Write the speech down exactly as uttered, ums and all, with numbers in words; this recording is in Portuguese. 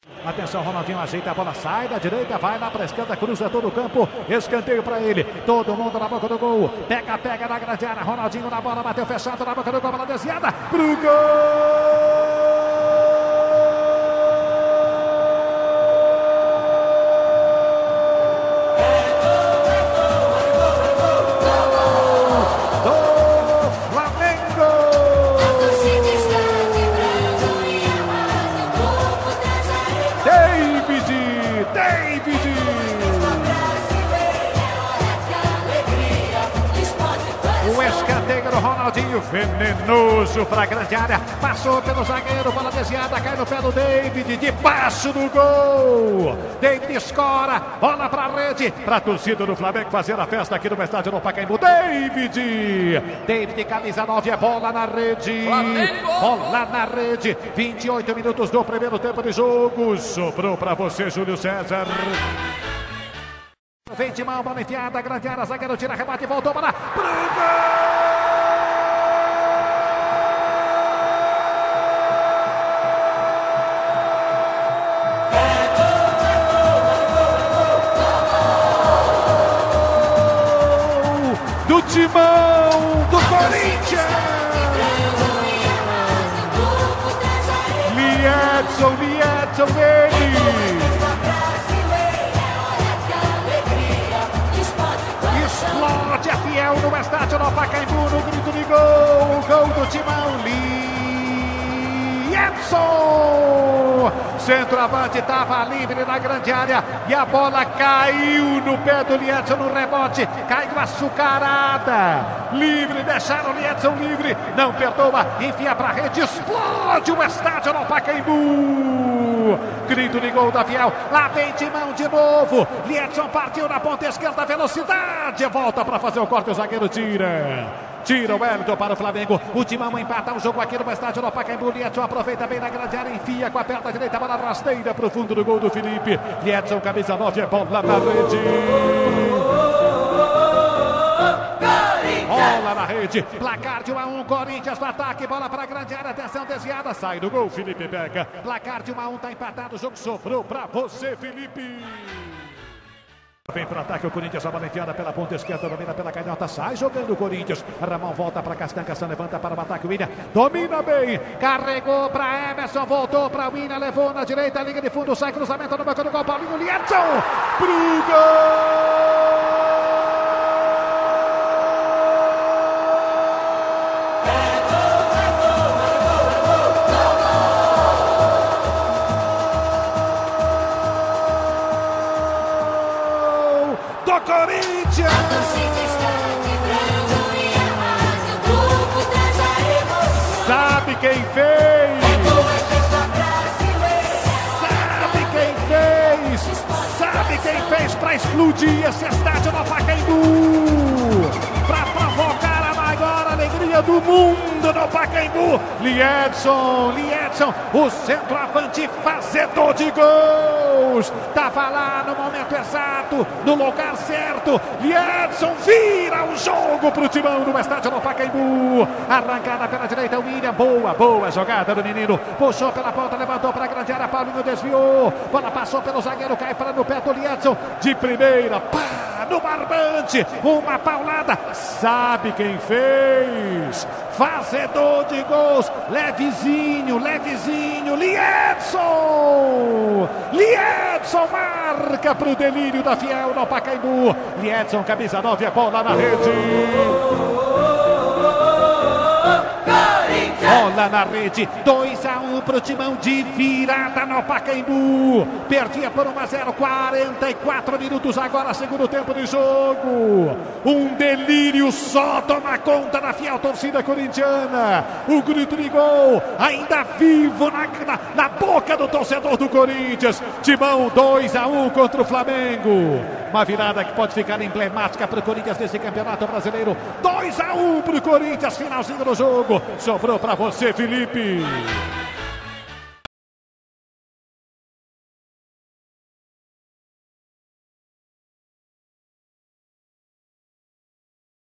Atenção, Ronaldinho ajeita a bola, sai da direita, vai lá para a esquerda, cruza todo o campo, escanteio para ele, todo mundo na boca do gol, pega, pega na grande área, Ronaldinho na bola, bateu fechado na boca do gol, bola desviada, pro gol! O escanteio do Ronaldinho, venenoso para a grande área, passou pelo zagueiro, bola desviada, cai no pé do David, debaixo do gol. David escora, bola para a rede, para a torcida do Flamengo fazer a festa aqui no estádio do Pacaembu. David, David, camisa nove, é bola na rede, Flamengo. Bola na rede, vinte e oito minutos do primeiro tempo de jogo, sobrou para você, Júlio César. Vem de mão, bola enfiada, grande área, zagueiro tira, rebate e voltou para pro gol! Do timão do Corinthians! Liedson, Liedson, ele! Explode, é fiel no estádio do Pacaembu, no grito de gol, gol do timão, Liedson! Centroavante estava livre na grande área e a bola caiu no pé do Liedson no rebote, caiu açucarada, livre, deixaram o Liedson livre, não perdoa, enfia para a rede, explode o estádio do Pacaembu! Grito de gol da Fiel, lá vem Timão de novo, Liedson partiu na ponta esquerda, velocidade, volta para fazer o corte, o zagueiro tira. Tira o Wellington para o Flamengo. O Timão empata o jogo aqui no estádio do Pacaembu. Liedson aproveita bem na grande área, enfia com a perna direita, bola rasteira para o fundo do gol do Felipe. Liedson, camisa nove, é bola na rede. Bola na rede, placar de um a um, Corinthians no ataque, bola para a grande área, atenção desviada, sai do gol, Felipe pega. Placar de um a um, tá empatado, o jogo sobrou para você, Felipe. Vem para o ataque o Corinthians, a bola enfiada pela ponta esquerda, domina pela canhota, sai jogando o Corinthians. Ramon volta para Castan, Castan levanta para o ataque, o William domina bem, carregou para Emerson, voltou para o William, levou na direita, linha de fundo, sai cruzamento no banco do gol, Paulinho, Liedson, pro gol! Do Corinthians! Sabe quem fez? Sabe quem fez? Sabe quem fez para explodir esse estádio do Pacaembu? Para provocar a maior alegria do mundo no Pacaembu. Liedson, Liedson, o centroavante fazedor de gols. Tava lá no momento exato, no lugar certo. Liedson vira o jogo pro Timão no estádio do Pacaembu. Arrancada pela direita, o William, boa, boa jogada do menino. Puxou pela ponta, levantou para a grande área, Paulinho desviou. Bola passou pelo zagueiro, cai para no pé do Liedson. De primeira, pá, no barbante, uma paulada. Sabe quem fez? Fazedor de gols, levezinho, levezinho, Liedson! Liedson marca para o delírio da Fiel no Pacaembu. Liedson, camisa nove, é bola na rede. Bola na rede, dois a um pro Timão de virada no Pacaembu. Perdia por um a zero, quarenta e quatro minutos agora, segundo tempo de jogo. Um delírio só toma conta da fiel torcida corintiana. O grito de gol ainda vivo na, na, na boca do torcedor do Corinthians. Timão dois a um contra o Flamengo. Uma virada que pode ficar emblemática para o Corinthians nesse campeonato brasileiro. dois a um para o Corinthians, finalzinho do jogo. Sobrou para você, Felipe.